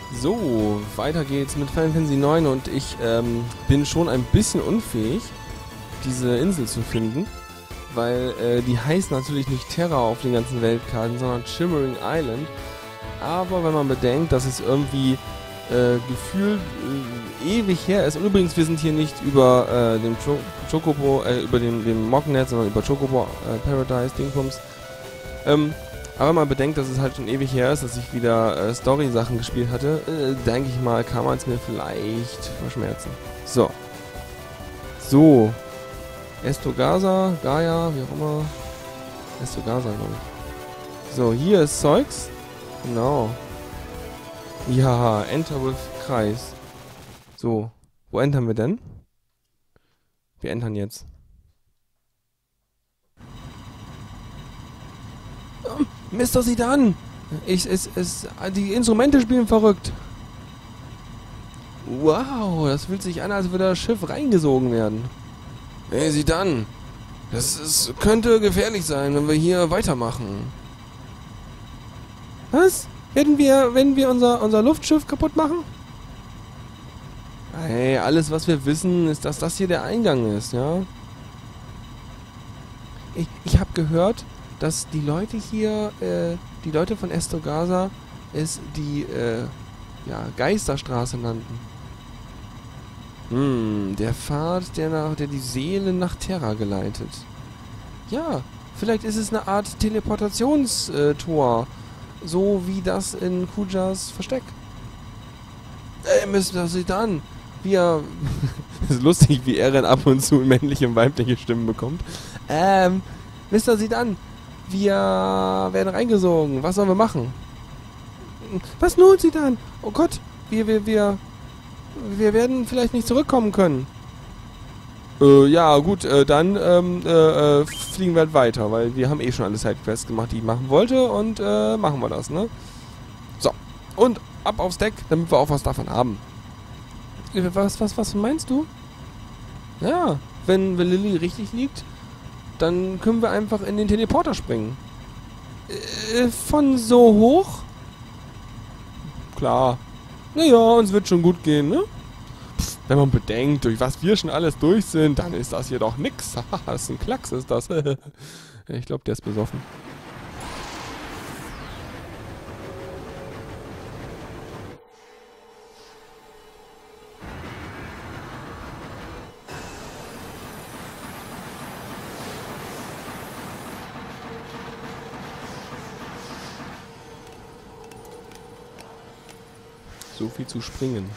So, weiter geht's mit Final Fantasy 9 und ich bin schon ein bisschen unfähig, diese Insel zu finden, weil die heißt natürlich nicht Terra auf den ganzen Weltkarten, sondern Shimmering Island. Aber wenn man bedenkt, dass es irgendwie gefühlt ewig her ist, und übrigens, wir sind hier nicht über den Chocobo, über den Mognet, sondern über Chocobo Paradise Dingsbums. Aber wenn man bedenkt, dass es halt schon ewig her ist, dass ich wieder Story-Sachen gespielt hatte, denke ich mal, kann man es mir vielleicht verschmerzen. So. So. Estogasa, Gaia, wie auch immer. Estogasa, glaube ich. So, hier ist Zeugs. Genau. Ja, Enter with Kreis. So. Wo entern wir denn? Wir entern jetzt. Mr. Sidan! Die Instrumente spielen verrückt. Wow, das fühlt sich an, als würde das Schiff reingesogen werden. Hey, Sidan! Könnte gefährlich sein, wenn wir hier weitermachen. Was? Werden wir unser Luftschiff kaputt machen? Hey, alles was wir wissen, ist, dass das hier der Eingang ist, ja? Ich habe gehört, dass die Leute hier, die Leute von Estogasa, es die, Geisterstraße nannten. Der Pfad, der die Seele nach Terra geleitet. Ja, vielleicht ist es eine Art Teleportationstor, so wie das in Kujas Versteck. Ey, Mr. Sidan, es ist lustig, wie Eren ab und zu männliche und weibliche Stimmen bekommt. Mr. Sidan, wir werden reingesogen. Was sollen wir machen? Was nun, Sidan? Oh Gott, wir werden vielleicht nicht zurückkommen können. Ja, gut, dann fliegen wir halt weiter, weil wir haben eh schon alle Sidequests gemacht, die ich machen wollte und machen wir das, ne? So, und ab aufs Deck, damit wir auch was davon haben. Was meinst du? Ja, wenn Lilly richtig liegt, dann können wir einfach in den Teleporter springen. Von so hoch? Klar. Naja, uns wird schon gut gehen, ne? Wenn man bedenkt, durch was wir schon alles durch sind, dann ist das hier doch nix. Das ist ein Klacks, ist das. Ich glaube, der ist besoffen. So viel zu springen.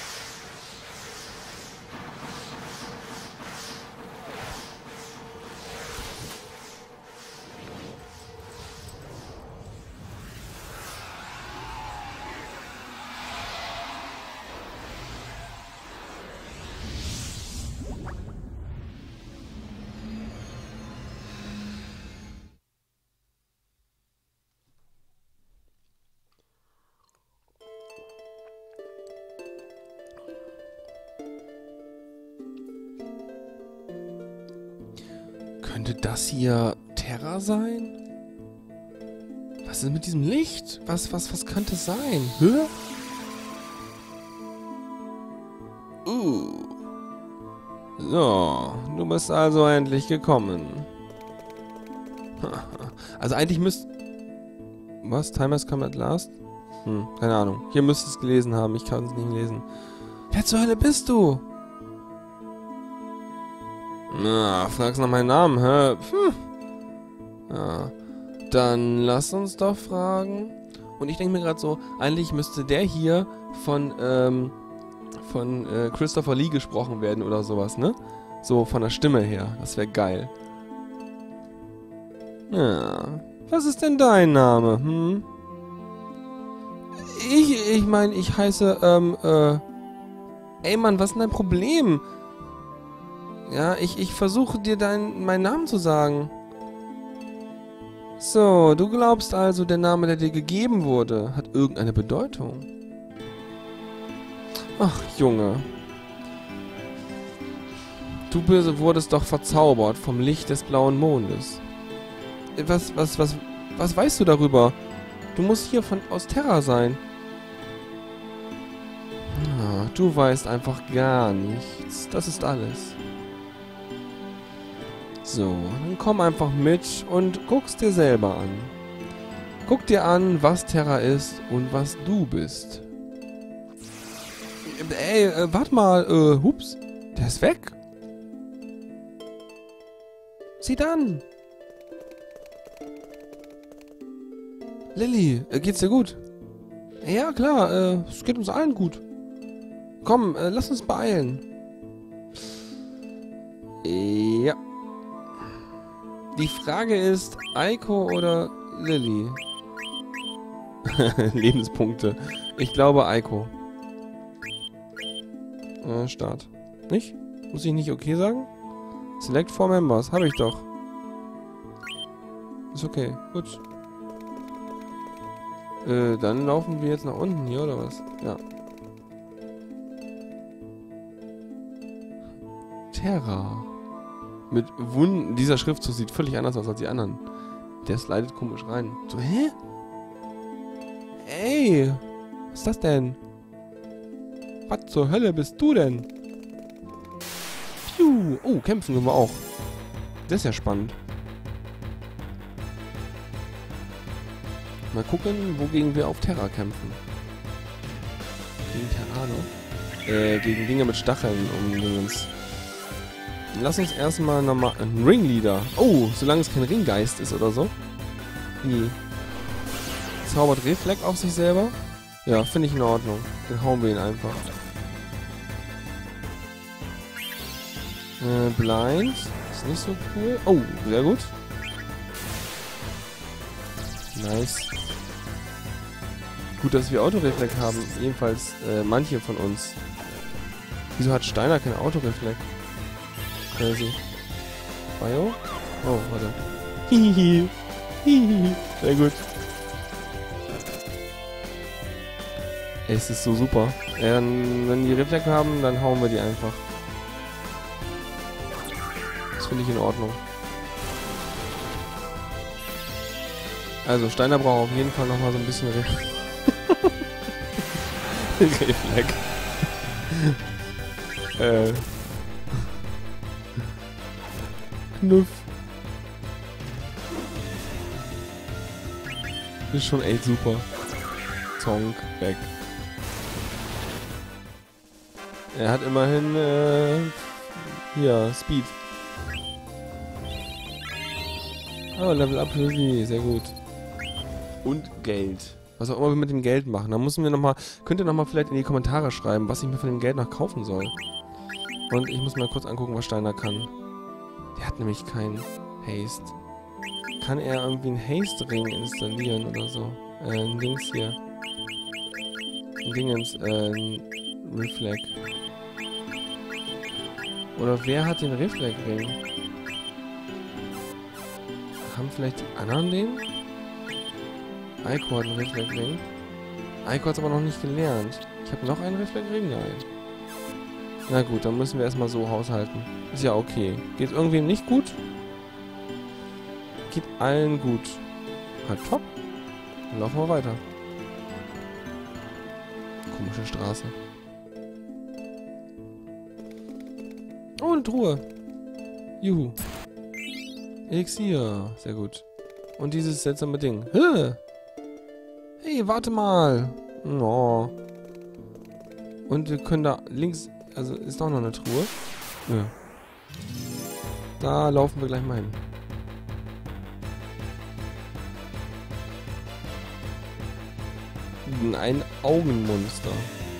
Könnte das hier Terra sein? Was ist mit diesem Licht? Was könnte es sein? Hä? So, du bist also endlich gekommen. Also eigentlich Was? Time has come at last? Keine Ahnung. Hier müsste es gelesen haben. Ich kann es nicht lesen. Wer zur Hölle bist du? Na, fragst nach meinem Namen, hä? Ja, dann lass uns doch fragen. Und ich denke mir gerade so, eigentlich müsste der hier von Christopher Lee gesprochen werden oder sowas, ne? So von der Stimme her. Das wäre geil. Ja, was ist denn dein Name, Ich meine, ich heiße, ey Mann, was ist denn dein Problem? Ja, ich versuche dir meinen Namen zu sagen. So, du glaubst also, der Name, der dir gegeben wurde, hat irgendeine Bedeutung? Ach, Junge. Du wurdest doch verzaubert vom Licht des blauen Mondes. Was weißt du darüber? Du musst hier aus Terra sein. du weißt einfach gar nichts. Das ist alles. So, dann komm einfach mit und guck's dir selber an. Guck dir an, was Terra ist und was du bist. Ey, warte mal, hups. Der ist weg. Sieh dann. Lilly, geht's dir gut? Ja, klar, es geht uns allen gut. Komm, lass uns beeilen. Ja. Die Frage ist, Eiko oder Lilly? Lebenspunkte. Ich glaube Eiko. Start. Nicht? Muss ich nicht okay sagen? Select 4 Members. Habe ich doch. Ist okay. Gut. Dann laufen wir jetzt nach unten hier, oder was? Ja. Terra. Mit Wunden. Dieser Schriftzug sieht völlig anders aus als die anderen. Der slidet komisch rein. So, hä? Ey! Was ist das denn? Was zur Hölle bist du denn? Piu! Oh, kämpfen können wir auch. Das ist ja spannend. Mal gucken, wogegen wir auf Terra kämpfen. Gegen Terrano? Gegen Dinge mit Stacheln um Dingens. Lass uns erstmal nochmal... Ein Ringleader. Oh, solange es kein Ringgeist ist oder so. Wie? Zaubert Reflekt auf sich selber? Ja, finde ich in Ordnung. Dann hauen wir ihn einfach. Blind. Ist nicht so cool. Oh, sehr gut. Nice. Gut, dass wir Autoreflekt haben. Jedenfalls manche von uns. Wieso hat Steiner kein Autoreflekt? Crazy. Bio? Oh, warte. Hihihi. Hihihi. Sehr gut. Es ist so super. Wenn die Reflekt haben, dann hauen wir die einfach. Das finde ich in Ordnung. Also, Steiner braucht auf jeden Fall nochmal so ein bisschen Reflekt. Knuff. Ist schon echt super. Zonk, weg. Er hat immerhin, hier, Speed. Oh, Level Up für sie, sehr gut. Und Geld. Was auch immer wir mit dem Geld machen. Da müssen wir nochmal, könnt ihr nochmal vielleicht in die Kommentare schreiben, was ich mir von dem Geld noch kaufen soll. Und ich muss mal kurz angucken, was Steiner kann. Der hat nämlich keinen Haste. Kann er irgendwie einen Haste-Ring installieren oder so? Ein Dings hier. Ein Dingens, ein Reflect. Oder wer hat den Reflect-Ring? Haben vielleicht die anderen den? Eiko hat einen Reflect-Ring. Eiko hat es aber noch nicht gelernt. Ich habe noch einen Reflect-Ring? Nein. Na gut, dann müssen wir erstmal so haushalten. Ist ja okay. Geht irgendwem nicht gut? Geht allen gut. Halt top. Dann laufen wir weiter. Komische Straße. Oh, eine Truhe. Juhu. Elixier. Sehr gut. Und dieses seltsame Ding. Hey, warte mal. Oh. Und wir können da links... Also, ist doch noch eine Truhe. Ja. Da laufen wir gleich mal hin. Ein Augenmonster.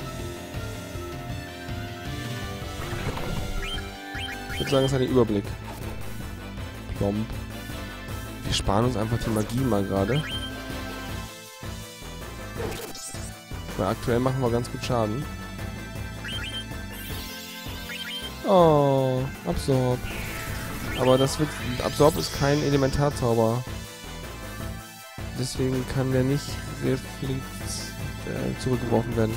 Ich würde sagen, es hat den Überblick. Plomb. Wir sparen uns einfach die Magie mal gerade. Weil aktuell machen wir ganz gut Schaden. Oh, Absorb. Aber das wird... Absorb ist kein Elementarzauber. Deswegen kann der nicht zurückgeworfen werden.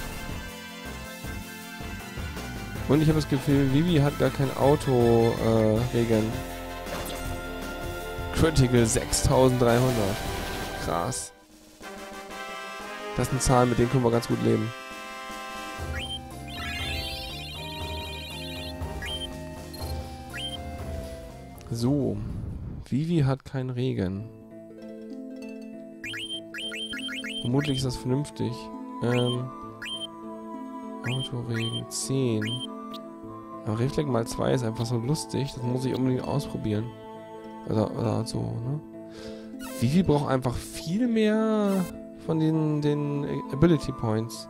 Und ich habe das Gefühl, Vivi hat gar kein Auto-Regen. Critical 6300. Krass. Das sind Zahlen, mit denen können wir ganz gut leben. So. Vivi hat keinen Regen. Vermutlich ist das vernünftig. Autoregen 10. Aber Reflex mal 2 ist einfach so lustig. Das muss ich unbedingt ausprobieren. Oder so, ne? Vivi braucht einfach viel mehr von den Ability Points.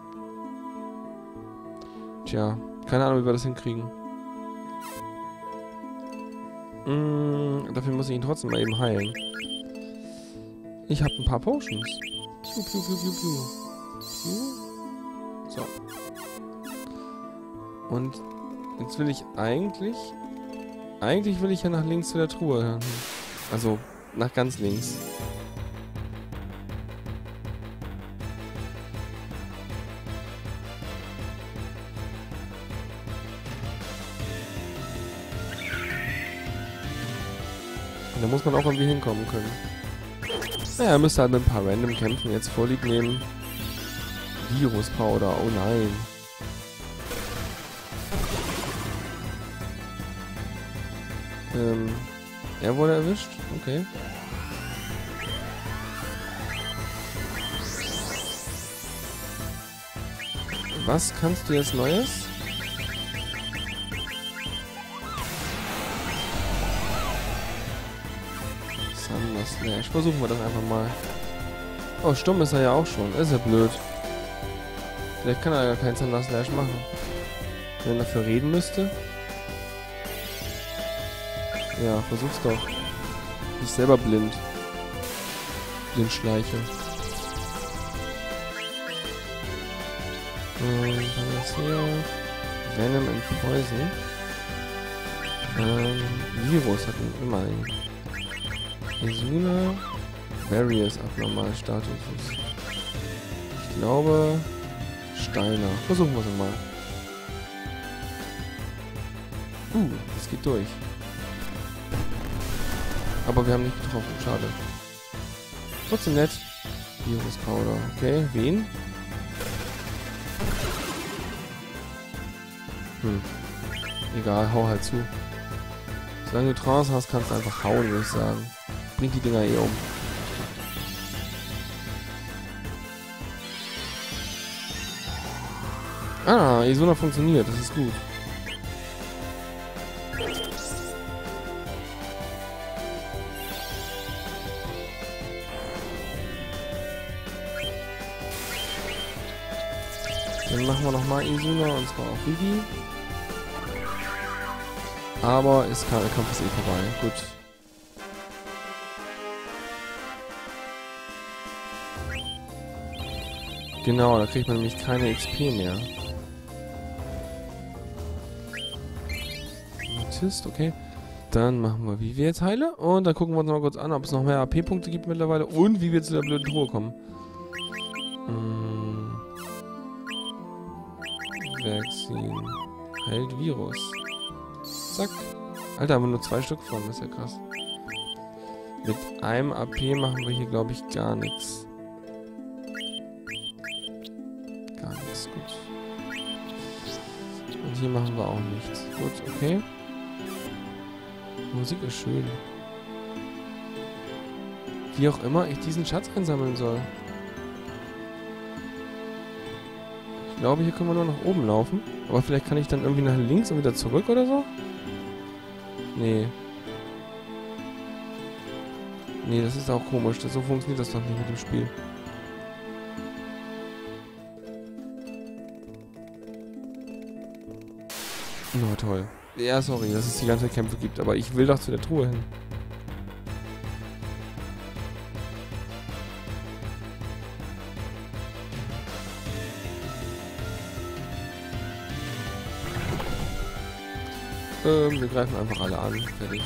Tja, keine Ahnung, wie wir das hinkriegen. Dafür muss ich ihn trotzdem mal eben heilen. Ich habe ein paar Potions. Piu, piu, piu, piu, piu. Piu. So. Und jetzt will ich eigentlich will ich ja nach links zu der Truhe. Also, nach ganz links. Da muss man auch irgendwie hinkommen können. Naja, müsste halt mit ein paar random Kämpfen jetzt Vorlieb nehmen. Virus-Powder, oh nein. Er wurde erwischt? Okay. Was kannst du jetzt Neues? Thunder Slash. Versuchen wir das einfach mal. Oh, stumm ist er ja auch schon. Ist ja blöd. Vielleicht kann er ja keinen Thunder Slash machen. Wenn er dafür reden müsste. Ja, versuch's doch. Ich selber blind. Blindschleiche. Dann ist hier Venom and Poison. Virus hat immerhin. Izuna. Various abnormal Status. Ich glaube Steiner. Versuchen wir es mal. Das geht durch. Aber wir haben nicht getroffen. Schade. Trotzdem nett. Virus Powder. Okay, wen? Egal, hau halt zu. Solange du Trance hast, kannst du einfach hauen, würde ich sagen. Bringt die Dinger eh um. Ah, Izuna funktioniert, das ist gut. Dann machen wir nochmal Izuna und zwar auf Vivi. Aber der Kampf ist eh vorbei. Gut. Genau, da kriegt man nämlich keine XP mehr. Amethyst, okay. Dann machen wir Vivi jetzt heile. Und dann gucken wir uns noch mal kurz an, ob es noch mehr AP-Punkte gibt mittlerweile. Und wie wir zu der blöden Truhe kommen. Vaccine. Heilt Virus. Zack. Alter, haben wir nur 2 Stück von. Das ist ja krass. Mit einem AP machen wir hier, glaube ich, gar nichts. Gar nichts, gut. Und hier machen wir auch nichts. Gut, okay. Die Musik ist schön. Wie auch immer ich diesen Schatz einsammeln soll. Ich glaube, hier können wir nur nach oben laufen. Aber vielleicht kann ich dann irgendwie nach links und wieder zurück oder so? Nee. Nee, das ist auch komisch. So funktioniert das doch nicht mit dem Spiel. Oh, toll. Ja, sorry, dass es die ganze Kämpfe gibt, aber ich will doch zu der Truhe hin. Wir greifen einfach alle an. Fertig.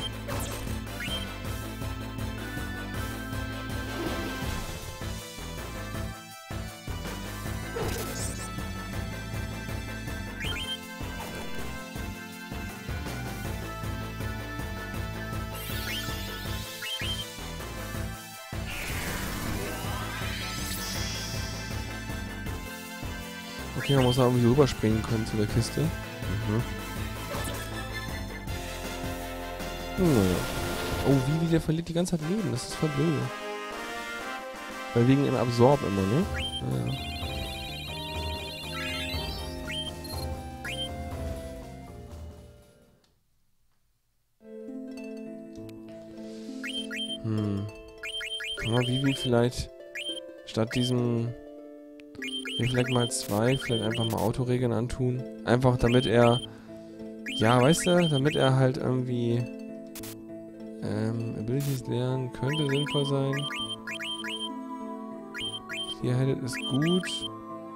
Okay, man muss da irgendwie rüberspringen können zu der Kiste. Naja. Oh, Vivi, der verliert die ganze Zeit Leben. Das ist voll blöd. Weil wegen dem Absorb immer, ne? Ja. Kann man Vivi vielleicht statt diesem... vielleicht mal 2, vielleicht einfach mal Autoregeln antun. Einfach damit er... Ja, weißt du, damit er halt irgendwie... Abilities lernen könnte sinnvoll sein. Clear-Headed ist gut.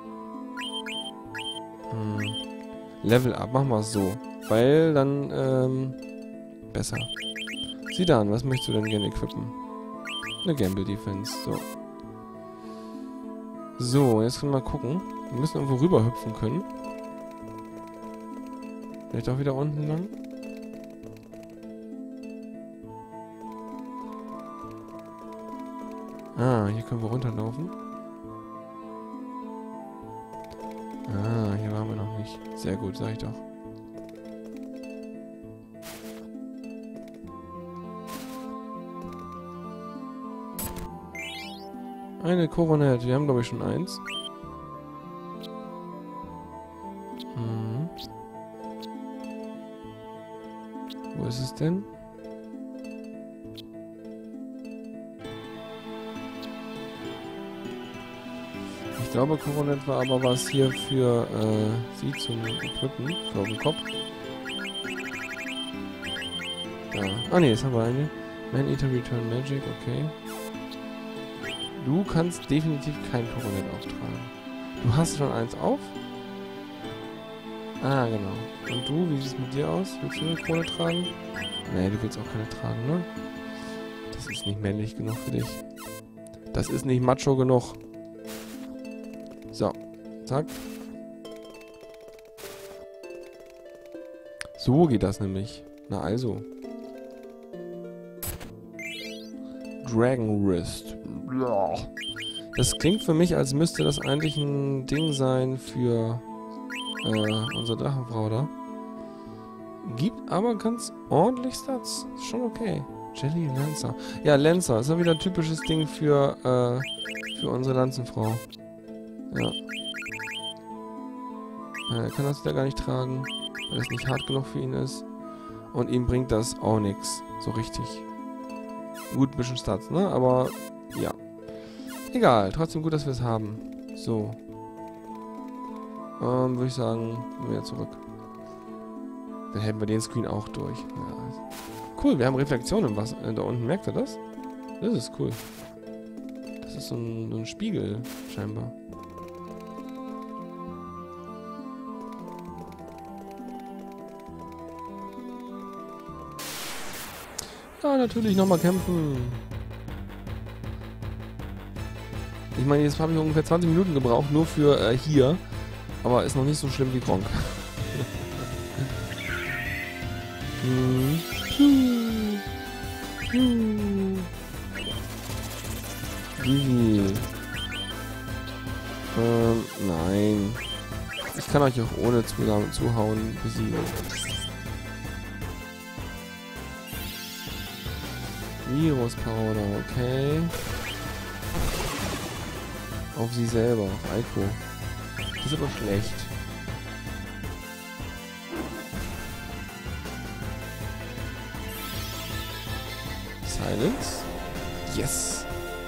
Level up, machen wir es so. Weil dann, besser. Sieh da an, was möchtest du denn gerne equippen? Eine Gamble Defense, so. So, jetzt können wir mal gucken. Wir müssen irgendwo rüber hüpfen können. Vielleicht auch wieder unten lang. Ah, hier können wir runterlaufen. Ah, hier waren wir noch nicht. Sehr gut, sag ich doch. Eine Coronet. Wir haben, glaube ich, schon eins. Wo ist es denn? Ich glaube, Coronet war aber was hier für sie zum Equippen. Für auf den Kopf. Da. Ah ne, jetzt haben wir eine. Man-Eater Return Magic, okay. Du kannst definitiv kein Coronet auftragen. Du hast schon eins auf? Ah, genau. Und du, wie sieht es mit dir aus? Willst du eine Krone tragen? Nee, du willst auch keine tragen, ne? Das ist nicht männlich genug für dich. Das ist nicht macho genug. So. Zack. So geht das nämlich. Na also. Dragon Wrist. Das klingt für mich, als müsste das eigentlich ein Ding sein für unsere Drachenfrau da. Gibt aber ganz ordentlich Stats. Ist schon okay. Jelly Lancer. Ja, Lancer. Ist ja wieder ein typisches Ding für unsere Lanzenfrau. Ja. Er kann das wieder gar nicht tragen, weil es nicht hart genug für ihn ist. Und ihm bringt das auch nichts. So richtig. Gut, ein bisschen Stats, ne? Aber, ja. Egal. Trotzdem gut, dass wir es haben. So. Würde ich sagen, wieder zurück. Dann hätten wir den Screen auch durch. Ja. Cool, wir haben Reflexion im Wasser. Da unten, merkt ihr das? Das ist cool. Das ist so ein Spiegel, scheinbar. Ja, natürlich nochmal kämpfen. Ich meine, jetzt habe ich ungefähr 20 Minuten gebraucht, nur für hier. Aber ist noch nicht so schlimm wie Gronk. Vivi. Nein. Ich kann euch auch ohne Zuhauen besiegen. Virus-Powder, okay. Auf sie selber, auf Aiko. Das ist aber schlecht. Silence? Yes!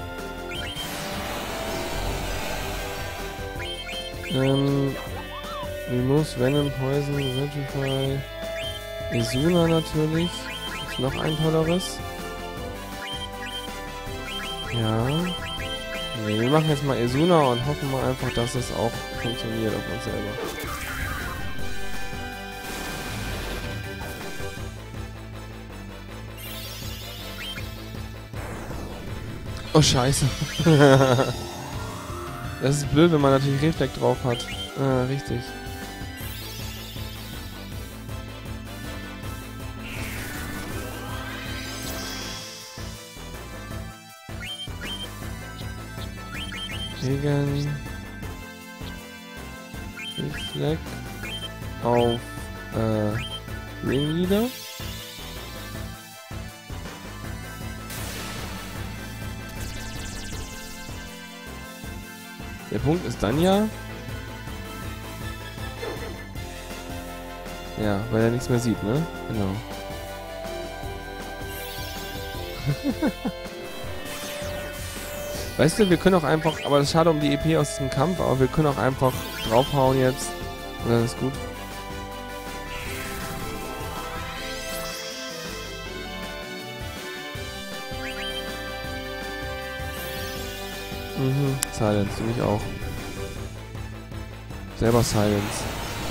Remove Venom, Poison, Rectify. Izuna natürlich. Ist noch ein tolleres. Ja. Nee, wir machen jetzt mal Izuna und hoffen mal einfach, dass es auch funktioniert auf uns selber. Oh, scheiße. Das ist blöd, wenn man natürlich Reflekt drauf hat. Ah, richtig. Gegen Reflekt auf Ringleader. Der Punkt ist dann ja... Ja, weil er nichts mehr sieht, ne? Genau. Weißt du, wir können auch einfach... Aber das ist schade um die EP aus diesem Kampf, aber wir können auch einfach draufhauen jetzt. Und dann ist gut. Mhm, Silence, du mich auch. Selber Silence.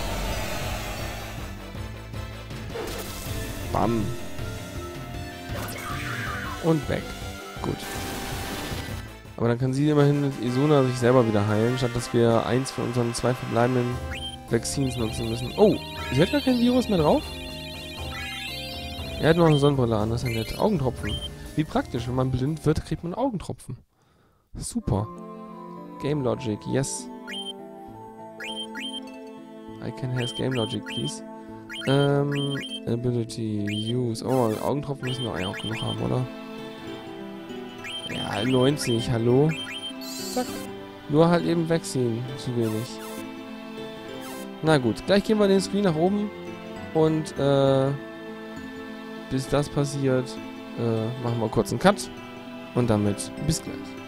Bam. Und weg. Gut. Aber dann kann sie immerhin mit Isuna sich selber wieder heilen, statt dass wir eins von unseren 2 verbleibenden Vaccines nutzen müssen. Oh, sie hat gar kein Virus mehr drauf? Er hat noch eine Sonnenbrille an, das ist ja nett. Augentropfen. Wie praktisch, wenn man blind wird, kriegt man Augentropfen. Super. Game Logic, yes. I can have Game Logic, please. Ability, Use. Oh, Augentropfen müssen wir eigentlich auch genug haben, oder? Ja, 90, hallo? Zack. Nur halt eben Vaccine, zu wenig. Na gut, gleich gehen wir den Screen nach oben. Und, bis das passiert, machen wir kurz einen Cut. Und damit bis gleich.